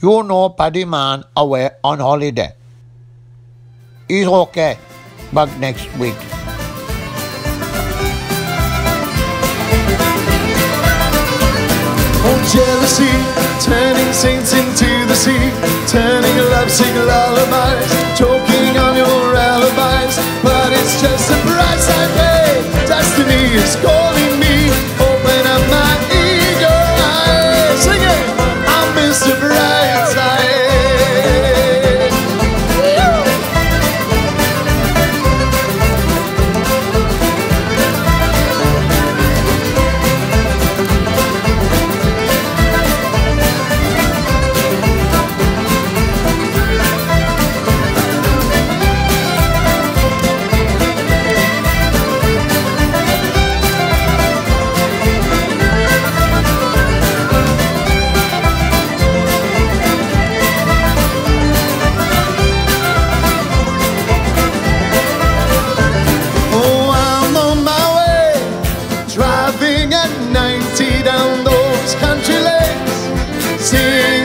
You know Paddyman away on holiday. It's okay, but next week. Oh, jealousy, turning saints into the sea, turning lovesick lullabies, choking on your alibis. But it's just a bright side way. Destiny is calling me. Open up my eager eyes. Sing it! I'm Mr. Brightside. Driving at 90 down those country lanes, singing